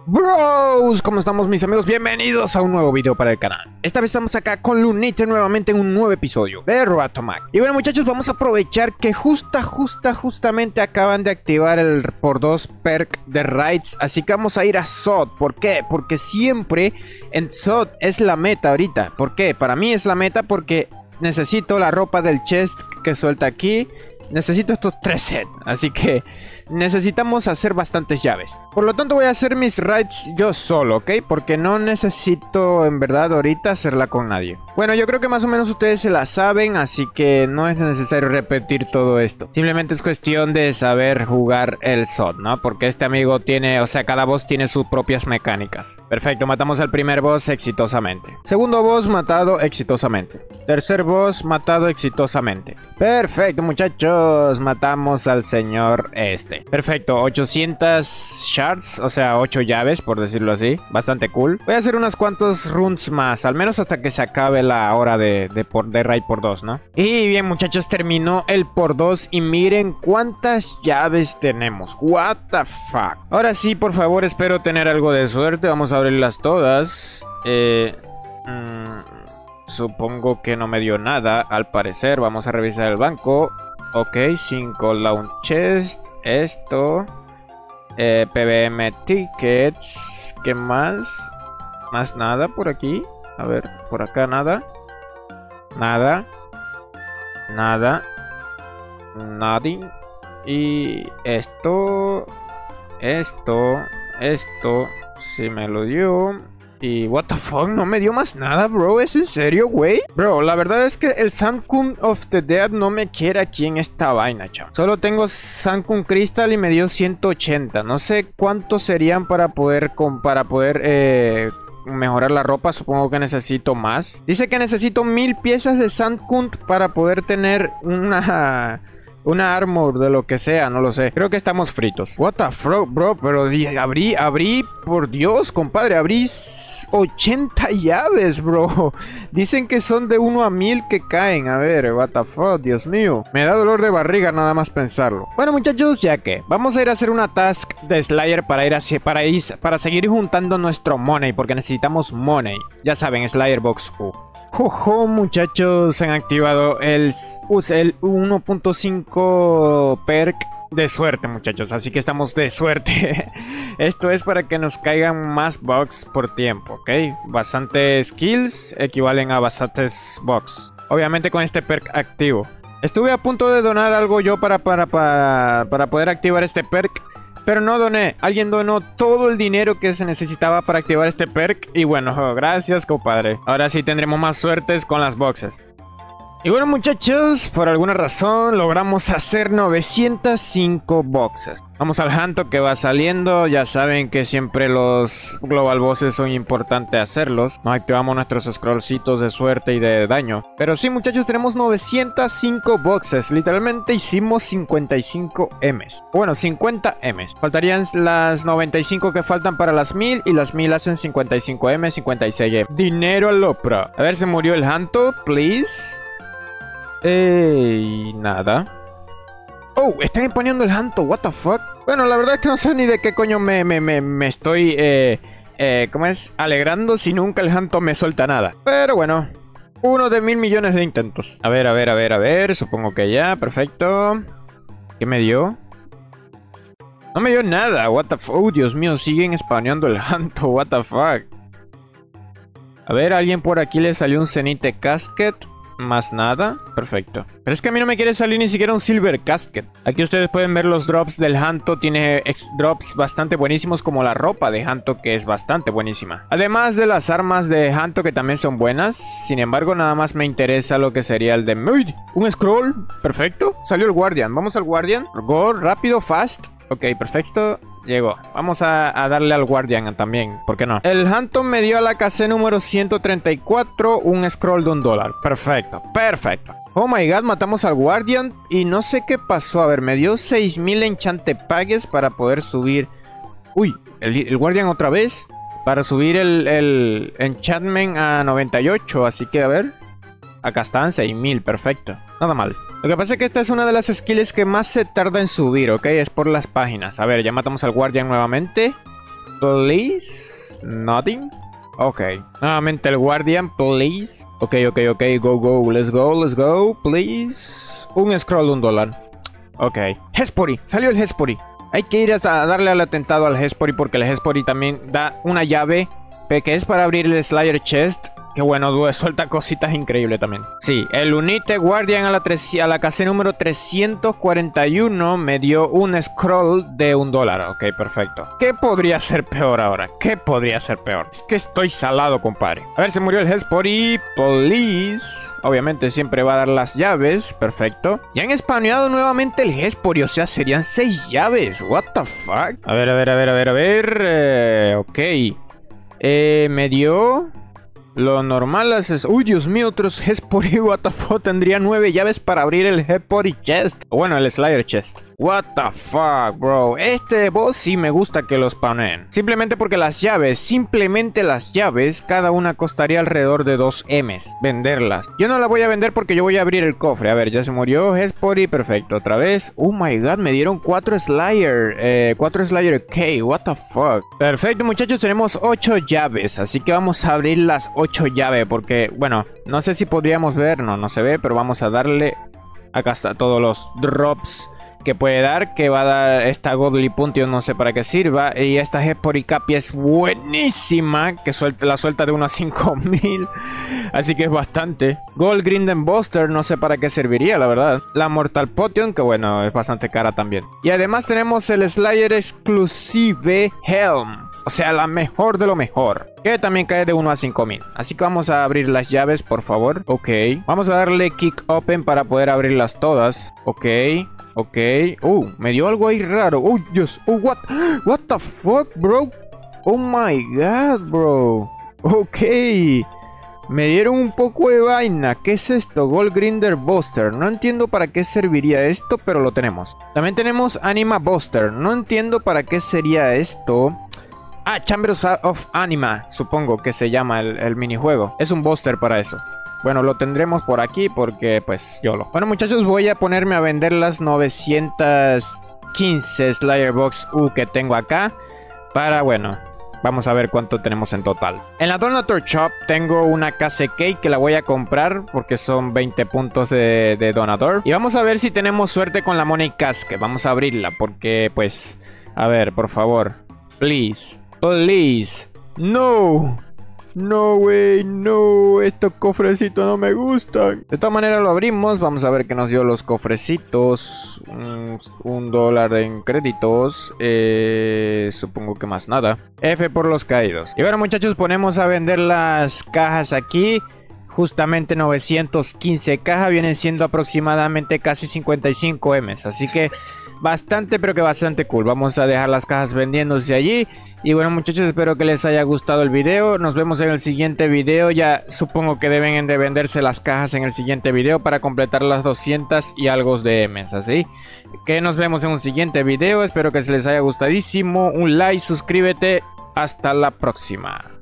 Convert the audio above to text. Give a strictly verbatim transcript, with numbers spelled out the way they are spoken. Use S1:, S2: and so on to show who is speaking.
S1: Bros, ¿cómo estamos mis amigos? Bienvenidos a un nuevo video para el canal. Esta vez estamos acá con Lunite nuevamente en un nuevo episodio de Roatomax. Y bueno muchachos, vamos a aprovechar que justa, justa, justamente acaban de activar el por dos perk de Raids. Así que vamos a ir a S O D. ¿Por qué? Porque siempre en S O D es la meta ahorita. ¿Por qué? Para mí es la meta porque necesito la ropa del chest que suelta aquí. Necesito estos tres sets, así que necesitamos hacer bastantes llaves. Por lo tanto voy a hacer mis raids yo solo, ¿ok? Porque no necesito en verdad ahorita hacerla con nadie. Bueno, yo creo que más o menos ustedes se la saben, así que no es necesario repetir todo esto. Simplemente es cuestión de saber jugar el S O D, ¿no? Porque este amigo tiene, o sea, cada boss tiene sus propias mecánicas. Perfecto, matamos al primer boss exitosamente. Segundo boss matado exitosamente. Tercer boss matado exitosamente. Perfecto, muchachos. Matamos al señor este. Perfecto, ochocientas shards, o sea, ocho llaves, por decirlo así. Bastante cool. Voy a hacer unos cuantos runs más, al menos hasta que se acabe la hora de, de, por, de raid por dos, ¿no? Y bien, muchachos, terminó el por dos y miren cuántas llaves tenemos. What the fuck. Ahora sí, por favor, espero tener algo de suerte. Vamos a abrirlas todas. Eh... Mmm, supongo que no me dio nada, al parecer. Vamos a revisar el banco. Ok, cinco launch chest. Esto. Eh, P B M tickets. ¿Qué más? Más nada por aquí. A ver, por acá nada. Nada. Nada. Nothing. Y esto. Esto. Esto. Sí me lo dio. Y what the fuck, no me dio más nada, bro. ¿Es en serio, güey? Bro, la verdad es que el Sanctum of the Dead no me quiere aquí en esta vaina, chaval. Solo tengo Sanctum Crystal y me dio ciento ochenta. No sé cuántos serían para poder, con, para poder eh, mejorar la ropa. Supongo que necesito más. Dice que necesito mil piezas de Sanctum para poder tener una... Una armor de lo que sea, no lo sé. Creo que estamos fritos. What the fuck, bro. Pero abrí, abrí, por Dios, compadre. Abrí ochenta llaves, bro. Dicen que son de uno a mil que caen. A ver, what the fuck, Dios mío. Me da dolor de barriga nada más pensarlo. Bueno, muchachos, ya que vamos a ir a hacer una task de Slayer para ir hacia, para ir, para seguir juntando nuestro money. Porque necesitamos money. Ya saben, Slayer Box U. Jojo, muchachos, han activado el, el uno punto cinco perk de suerte, muchachos. Así que estamos de suerte. Esto es para que nos caigan más bugs por tiempo, ¿ok? Bastantes kills equivalen a bastantes bugs. Obviamente con este perk activo. Estuve a punto de donar algo yo para, para, para, para poder activar este perk. Pero no doné, alguien donó todo el dinero que se necesitaba para activar este perk. Y bueno, gracias, compadre. Ahora sí tendremos más suertes con las boxes. Y bueno, muchachos, por alguna razón logramos hacer novecientas cinco boxes. Vamos al Hanto que va saliendo. Ya saben que siempre los global bosses son importantes hacerlos. Nos activamos nuestros scrollcitos de suerte y de daño. Pero sí, muchachos, tenemos novecientas cinco boxes. Literalmente hicimos cincuenta y cinco Ms. Bueno, cincuenta Ms. Faltarían las noventa y cinco que faltan para las mil. Y las mil hacen cincuenta y cinco M, cincuenta y seis M. Dinero al Lopra. A ver, se murió el Hanto, please. Ey, nada. Oh, están poniendo el Hanto, what the fuck. Bueno, la verdad es que no sé ni de qué coño me, me, me, me estoy, eh, eh, ¿cómo es? Alegrando si nunca el Hanto me suelta nada. Pero bueno, uno de mil millones de intentos. A ver, a ver, a ver, a ver, supongo que ya, perfecto. ¿Qué me dio? No me dio nada, what the fuck. Oh, Dios mío, siguen spawneando el Hanto, what the fuck. A ver, alguien por aquí le salió un Zenite Casket. Más nada, perfecto. Pero es que a mí no me quiere salir ni siquiera un Silver Casket. Aquí ustedes pueden ver los drops del Hanto. Tiene drops bastante buenísimos, como la ropa de Hanto, que es bastante buenísima. Además de las armas de Hanto, que también son buenas. Sin embargo, nada más me interesa lo que sería el de... ¡Uy! Un scroll, perfecto. Salió el Guardian, vamos al Guardian. Go, rápido, fast. Ok, perfecto. Llegó. Vamos a, a darle al Guardian también. ¿Por qué no? El Hanto me dio a la K C número ciento treinta y cuatro un scroll de un dólar. Perfecto. Perfecto. Oh my god, matamos al Guardian. Y no sé qué pasó. A ver, me dio seis mil enchante pagues para poder subir. Uy, el, el Guardian otra vez. Para subir el, el enchantment a noventa y ocho. Así que a ver. Acá están, seis mil, perfecto. Nada mal. Lo que pasa es que esta es una de las skills que más se tarda en subir, ¿ok? Es por las páginas. A ver, ya matamos al Guardian nuevamente. please. Nothing. Ok. Nuevamente el Guardian, please. Ok, ok, ok. Go, go. Let's go, let's go. Please. Un scroll, un dólar. Ok. Hespori. Salió el Hespori. Hay que ir a darle al atentado al Hespori porque el Hespori también da una llave que es para abrir el Slayer Chest. Que bueno, suelta cositas increíbles también. Sí, el Unite Guardian a la, a la casilla número trescientos cuarenta y uno me dio un scroll de un dólar. Ok, perfecto. ¿Qué podría ser peor ahora? ¿Qué podría ser peor? Es que estoy salado, compadre. A ver, se murió el Hespori. Please. Obviamente siempre va a dar las llaves. Perfecto. Y han spawnado nuevamente el Hespori. O sea, serían seis llaves. What the fuck? A ver, a ver, a ver, a ver, a ver. Eh, ok. Eh, me dio... Lo normal es... Uy, Dios mío, otros Hespori, what the fuck. Tendría nueve llaves para abrir el Hespori Chest. O bueno, el Slayer Chest. What the fuck, bro. Este boss sí me gusta que lo spawnen. Simplemente porque las llaves, simplemente las llaves, cada una costaría alrededor de dos emes. Venderlas. Yo no la voy a vender porque yo voy a abrir el cofre. A ver, ya se murió Hespori. Perfecto, otra vez. Oh my god, me dieron cuatro Slayer. Eh, cuatro Slayer K. What the fuck. Perfecto, muchachos, tenemos ocho llaves. Así que vamos a abrir las ocho llaves. Porque, bueno, no sé si podríamos ver. No, no se ve, pero vamos a darle. Acá está todos los drops que puede dar, que va a dar esta Godly Puntio, no sé para qué sirva. Y esta Hespori Capi es buenísima, que suelta, la suelta de unos cinco mil. Así que es bastante. Gold Grinden Buster, no sé para qué serviría, la verdad. La Mortal Potion, que bueno, es bastante cara también. Y además tenemos el Slayer Exclusive Helm. O sea, la mejor de lo mejor. Que también cae de uno a cinco mil. Así que vamos a abrir las llaves, por favor. Ok. Vamos a darle Kick Open para poder abrirlas todas. Ok. Ok. Uh, me dio algo ahí raro. Oh, Dios. Oh, what? What the fuck, bro? Oh my god, bro. Ok. Me dieron un poco de vaina. ¿Qué es esto? Gold Grinder Buster. No entiendo para qué serviría esto, pero lo tenemos. También tenemos Anima Buster. No entiendo para qué sería esto. Ah, Chambers of Anima, supongo que se llama el, el minijuego. Es un Buster para eso. Bueno, lo tendremos por aquí porque, pues, YOLO. Bueno, muchachos, voy a ponerme a vender las novecientas quince Slayer Box U que tengo acá. Para, bueno, vamos a ver cuánto tenemos en total. En la Donator Shop tengo una K C K que la voy a comprar porque son veinte puntos de, de Donator. Y vamos a ver si tenemos suerte con la Money Casque. Vamos a abrirla porque, pues, a ver, por favor. Please, please. No. No, güey, no, estos cofrecitos no me gustan. De todas maneras lo abrimos, vamos a ver qué nos dio los cofrecitos. Un, un dólar en créditos, eh, supongo que más nada. F por los caídos. Y bueno, muchachos, ponemos a vender las cajas aquí. Justamente novecientos quince cajas, vienen siendo aproximadamente casi cincuenta y cinco emes. Así que bastante, pero que bastante cool. Vamos a dejar las cajas vendiéndose allí. Y bueno, muchachos, espero que les haya gustado el video. Nos vemos en el siguiente video. Ya supongo que deben de venderse las cajas en el siguiente video para completar las doscientas y algo de emes. Así que nos vemos en un siguiente video. Espero que se les haya gustadísimo. Un like, suscríbete. Hasta la próxima.